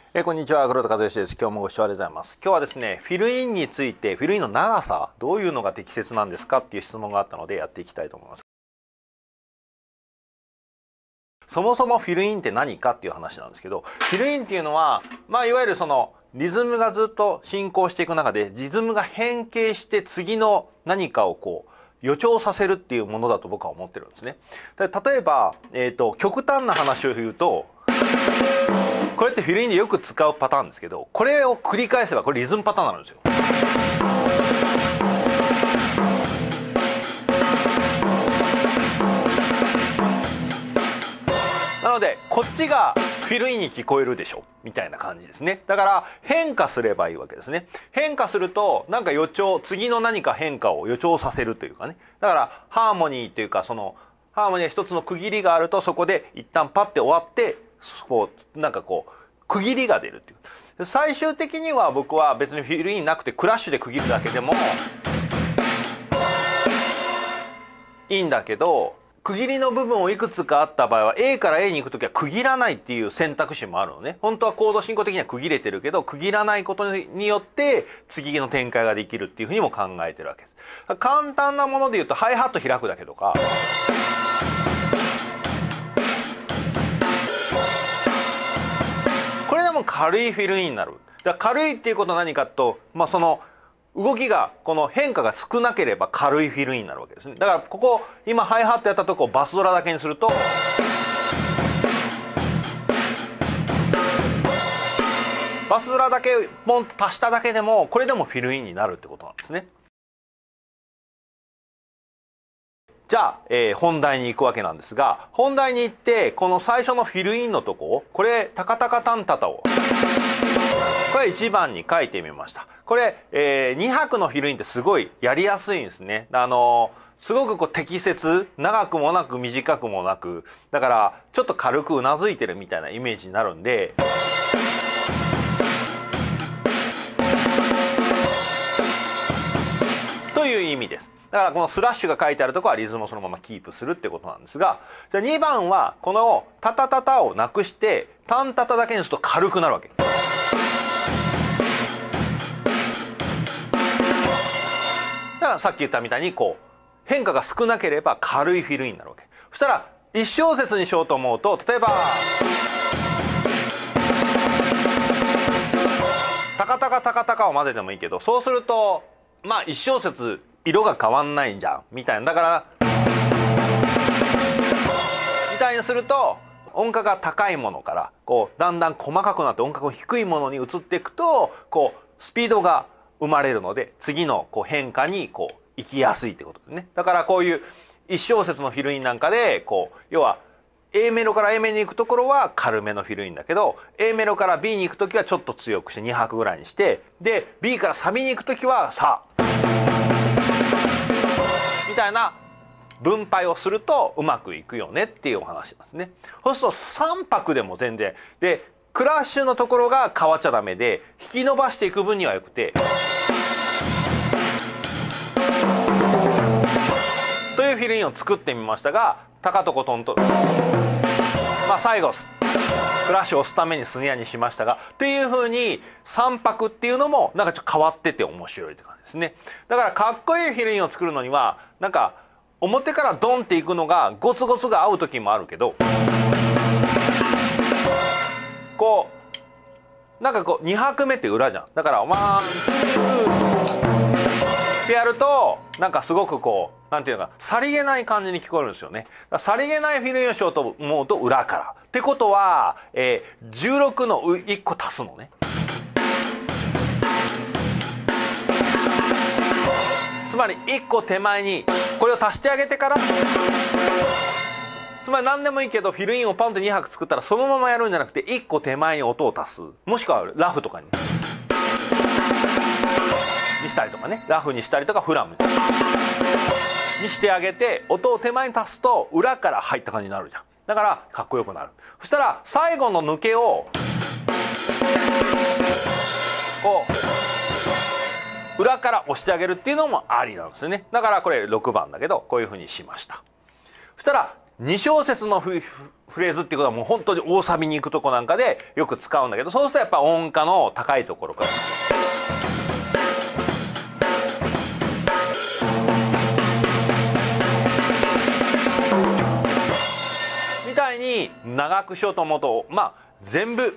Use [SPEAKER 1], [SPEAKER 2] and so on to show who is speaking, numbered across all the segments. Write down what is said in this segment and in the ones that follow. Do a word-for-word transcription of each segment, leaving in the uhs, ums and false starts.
[SPEAKER 1] えー、こんにちは、黒田和義です。今日もご視聴ありがとうございます。今日はですね、フィルインについて、フィルインの長さ、どういうのが適切なんですかっていう質問があったのでやっていきたいと思います。そもそもフィルインって何かっていう話なんですけど、フィルインっていうのは、まあいわゆるそのリズムがずっと進行していく中で、リズムが変形して次の何かをこう予兆させるっていうものだと僕は思ってるんですね。で例えば、えーと、極端な話を言うと、これってフィルインでよく使うパターンですけど、これを繰り返せばこれリズムパターンになるんですよ。なのでこっちがフィルインに聞こえるでしょみたいな感じですね。だから変化すればいいわけですね。変化するとなんか予兆、次の何か変化を予兆させるというかね。だからハーモニーというか、そのハーモニーは一つの区切りがあると、そこで一旦パッて終わって、こうなんかこう区切りが出るっていう。最終的には僕は別にフィルインなくてクラッシュで区切るだけでもいいんだけど、区切りの部分をいくつかあった場合は A から A に行く時は区切らないっていう選択肢もあるのね。本当はコード進行的には区切れてるけど、区切らないことによって次の展開ができるっていうふうにも考えてるわけです。簡単なもので言うとハイハット開くだけとか、これでも軽いフィルインになる。だから軽いっていうことは何かと、まあその動きが、この変化が少なければ軽いフィルインになるわけですね。だからここ今ハイハットやったとこをバスドラだけにすると、バスドラだけポンと足しただけでもこれでもフィルインになるってことなんですね。じゃあ、えー、本題に行くわけなんですが、本題に行ってこの最初のフィルインのとこ、これタカタカタンタタをこれいちばんに書いてみました。これ、えー、に拍のフィルインってすごいやりやすいんですね。あのー、すごくこう適切、長くもなく短くもなく、だからちょっと軽くうなずいてるみたいなイメージになるんで、という意味です。だからこのスラッシュが書いてあるところはリズムをそのままキープするってことなんですが、じゃあにばんはこのタタタタをなくしてタンタタだけにすると軽くなるわけ。だからさっき言ったみたいにこう変化が少なければ軽いフィルインになるわけ。そしたらいち小節にしようと思うと、例えばタカタカタカタカを混ぜてもいいけど、そうするとまあいち小節色が変わんないんじゃんみたいな。だからみたいにすると音階が高いものからこうだんだん細かくなって音階が低いものに移っていくと、こうスピードが生まれるので次のこう変化にこう行きやすいってことですね。だからこういういち小節のフィルインなんかで、こう要は A メロから A メロに行くところは軽めのフィルインだけど、 A メロから B に行く時はちょっと強くしてに拍ぐらいにして、で B からサビに行く時はさみたいな分配をするとうまくいくよねっていうお話なんですね。そうするとさん拍でも全然で、クラッシュのところが変わっちゃダメで、引き伸ばしていく分にはよくて、というフィルインを作ってみましたが、タカトコトンと、まあ最後クラッシュを押すためにスネアにしましたが、っていう風にさん拍っていうのもなんかちょっと変わってて面白いって感じですね。だからかっこいいフィルインを作るのには、なんか表からドンっていくのがゴツゴツが合う時もあるけど、こうなんかこうに拍目って裏じゃん。だからワンツーってやるとなんかすごくこうなんていうのか、さりげない感じに聞こえるんですよね。さりげないフィルインをしようと思うと裏からってことは、えー、じゅうろくのいっこ足すのね。つまりいっこ手前にこれを足してあげてから、つまり何でもいいけどフィルインをパンってに拍作ったらそのままやるんじゃなくていっこ手前に音を足す、もしくはラフとかににしたりとかね、ラフにしたりとかフラムにしてあげて、音を手前に足すと裏から入った感じになるじゃん。だからかっこよくなる。そしたら最後の抜けをこう裏から押してあげるっていうのもありなんですよね。だからこれろくばんだけどこういうふうにしました。そしたらに小節のフフレーズっていうことはもう本当に大サビに行くとこなんかでよく使うんだけど、そうするとやっぱ音階の高いところからみたいに長くしようと思うと、まあ全部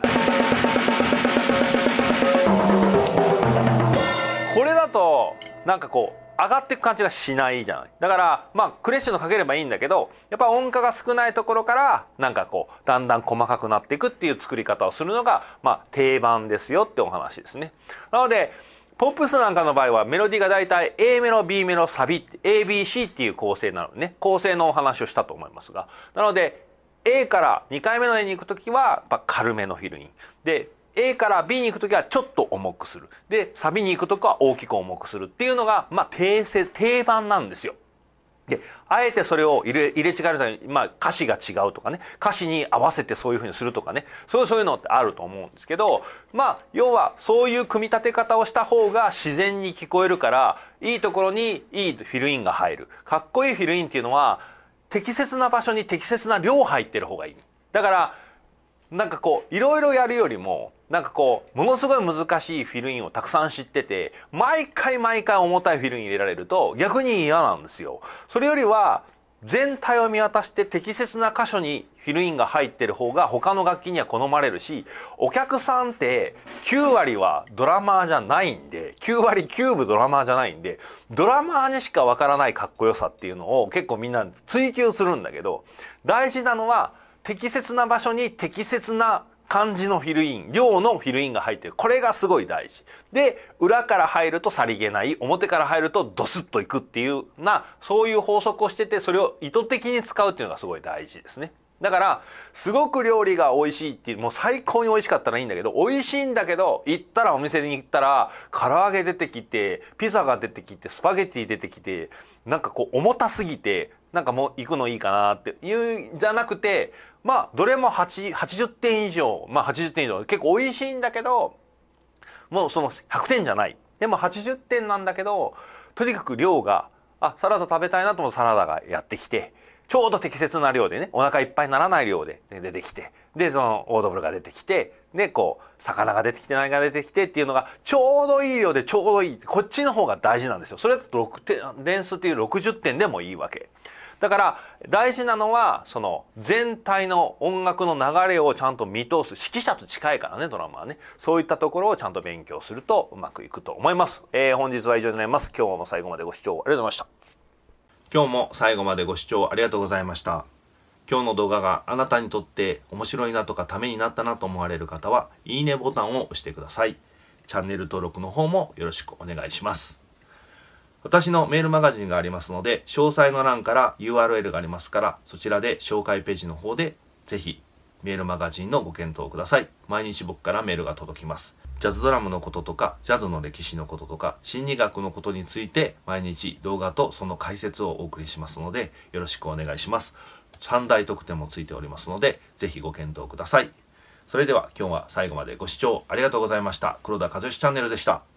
[SPEAKER 1] これだとなんかこう上がっていく感じがしないじゃない。だからまあクレッシェンドかければいいんだけど、やっぱ音階が少ないところからなんかこうだんだん細かくなっていくっていう作り方をするのがまあ定番ですよってお話ですね。なのでポップスなんかの場合はメロディーがだいたい A メロ B メロサビ エービーシー っていう構成なのでね、構成のお話をしたと思いますが、なので A からにかいめの絵に行くときはやっぱ軽めのフィルインで、A から B に行くときはちょっと重くする。で、サビに行くときは大きく重くするっていうのが、まあ、定性、定番なんですよ。で、あえてそれを入れ、入れ違えるために、まあ、歌詞が違うとかね、歌詞に合わせてそういうふうにするとかね、そういう、そういうのってあると思うんですけど、まあ、要はそういう組み立て方をした方が自然に聞こえるから、いいところにいいフィルインが入る。かっこいいフィルインっていうのは、適切な場所に適切な量入ってる方がいい。だから、なんかこういろいろやるよりもなんかこうものすごい難しいフィルインをたくさん知ってて毎回毎回重たいフィルイン入れられると逆に嫌なんですよ。それよりは全体を見渡して適切な箇所にフィルインが入ってる方が他の楽器には好まれるし、お客さんってきゅう割はドラマーじゃないんで、きゅう割きゅうぶドラマーじゃないんで、ドラマーにしかわからないかっこよさっていうのを結構みんな追求するんだけど、大事なのは適切な場所に適切な感じのフィルイン、量のフィルインが入ってる。これがすごい大事。で、裏から入るとさりげない、表から入るとドスッといくっていうな、そういう法則をしてて、それを意図的に使うっていうのがすごい大事ですね。だから、すごく料理が美味しいっていう、もう最高に美味しかったらいいんだけど、美味しいんだけど、行ったらお店に行ったら、唐揚げ出てきて、ピザが出てきて、スパゲティ出てきて、なんかこう重たすぎて、なんかもう行くのいいかなっていうんじゃなくて、まあどれもはちじゅってん以上、まあはちじゅってん以上結構美味しいんだけど、もうそのひゃくてんじゃない。でもはちじゅってんなんだけど、とにかく量が、あ、サラダ食べたいなと思うとサラダがやってきて、ちょうど適切な量でね、お腹いっぱいにならない量で出てきて、でそのオードブルが出てきて、でこう魚が出てきて何が出てきてっていうのがちょうどいい量でちょうどいい、こっちの方が大事なんですよ。それだとろくてん点数っていうろくじゅってんでもいいわけ。だから大事なのはその全体の音楽の流れをちゃんと見通す。指揮者と近いからね、ドラマはね。そういったところをちゃんと勉強するとうまくいくと思います。えー、本日は以上になります。今日も最後までご視聴ありがとうございました。
[SPEAKER 2] 今日も最後までご視聴ありがとうございました。今日の動画があなたにとって面白いなとかためになったなと思われる方は、いいねボタンを押してください。チャンネル登録の方もよろしくお願いします。私のメールマガジンがありますので、詳細の欄から ユーアールエル がありますから、そちらで紹介ページの方でぜひメールマガジンのご検討ください。毎日僕からメールが届きます。ジャズドラムのこととか、ジャズの歴史のこととか、心理学のことについて毎日動画とその解説をお送りしますので、よろしくお願いします。さん大特典もついておりますので、ぜひご検討ください。それでは今日は最後までご視聴ありがとうございました。黒田和義チャンネルでした。